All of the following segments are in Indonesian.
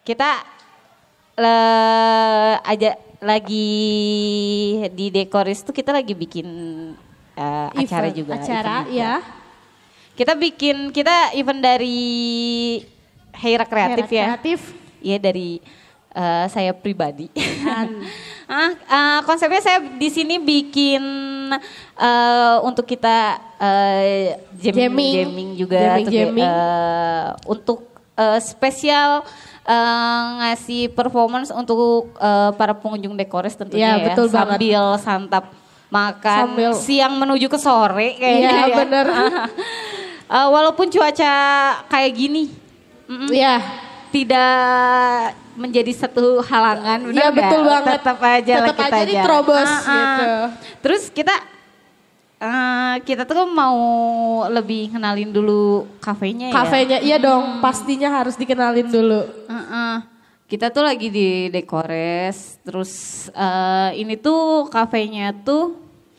kita aja lagi di Dekoris tuh kita lagi bikin acara juga. Acara, ya. Kita event dari Heira Kreatif ya. Iya dari saya pribadi. Konsepnya saya di sini bikin untuk kita jamming juga untuk spesial ngasih performance untuk para pengunjung Dekoris tentunya ya. Betul sambil banget. santap makan siang menuju ke sore kayaknya. Iya ya. bener. Walaupun cuaca kayak gini. Iya. Tidak menjadi satu halangan, benar ya, betul banget. Tetap aja lah kita aja. Diterobos gitu. Terus kita tuh mau lebih kenalin dulu kafenya ya. Kafenya iya dong, pastinya harus dikenalin dulu. Kita tuh lagi di Dekoris, terus ini tuh kafenya tuh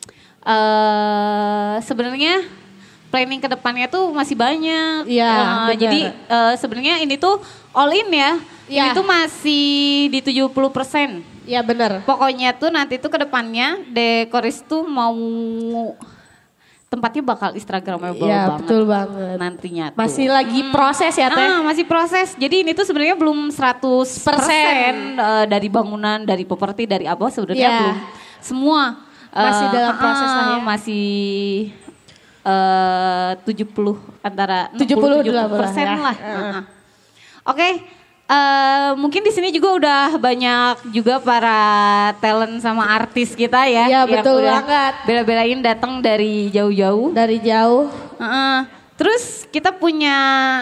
sebenarnya planning ke depannya tuh masih banyak. Iya, jadi sebenarnya ini tuh all in ya. Ya. Ini tuh masih di 70%. Iya benar. Pokoknya tuh nanti tuh ke depannya Dekoris tuh mau tempatnya bakal Instagramable banget. Betul banget. Nantinya tuh. Masih lagi proses ya Teh? Masih proses. Jadi ini tuh sebenarnya belum 100% dari bangunan, dari properti, dari apa sebenarnya belum. Semua. Masih dalam proses lah ya. Masih 70 antara 70% lah. Oke, mungkin di sini juga udah banyak juga para talent sama artis kita ya. Iya betul udah banget. Bela-belain datang dari jauh-jauh. Dari jauh. Terus kita punya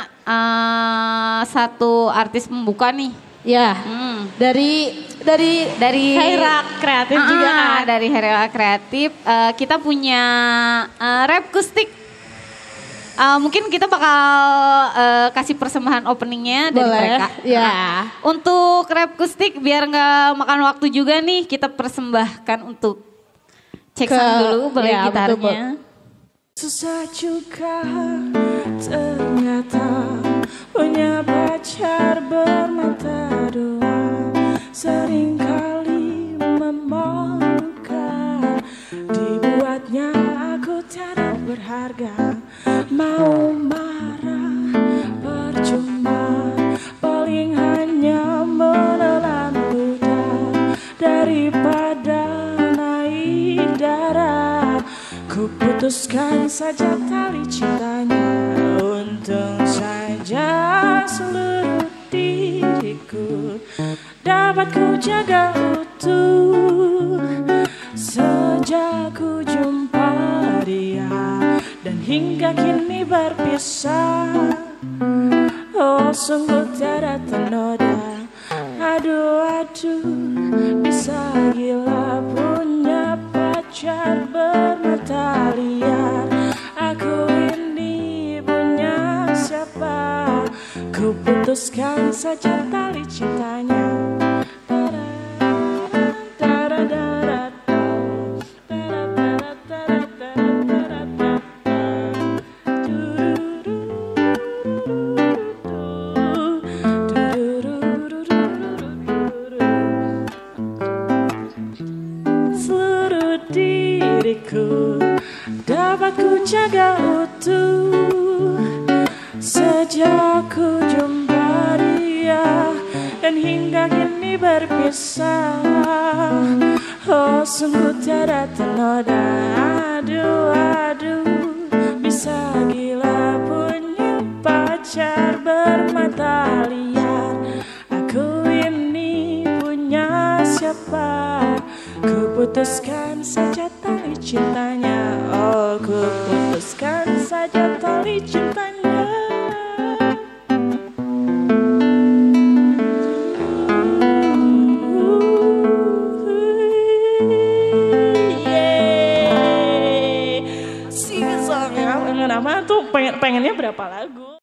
satu artis pembuka nih. Ya. Dari Heira Kreatif juga kan. Dari Heira Kreatif kita punya Rap Kustik. Mungkin kita bakal kasih persembahan openingnya dari mereka. Ya. Untuk Rap Kustik biar nggak makan waktu juga nih kita persembahkan untuk cek sound dulu boleh gitarnya. Susah juga ternyata punya pacar bermata dua. Seringkali memalukan, dibuatnya aku tidak berharga. Mau marah percuma, paling hanya menelan ludah. Daripada naik darah, ku putuskan saja tali cintanya. Untung saja seluruh diriku dapat ku jaga utuh sejak ku jumpa dia dan hingga kini berpisah. Oh sungguh tiada ternoda. Aduh bisa gila punya pacar bermata liar. Aku ini punya siapa? Ku putuskan saja tali cintanya. Seluruh diriku dapat ku jaga utuh sejak ku jumpa dia dan hingga kini berpisah. Oh sungguh tiada ternoda. Aduh bisa gila punya pacar bermata liar. Aku ini punya siapa? Ku putuskan saja tali cintanya. Oh ku putuskan saja tali cintanya. Sing song ya. Nama tuh pengennya berapa lagu?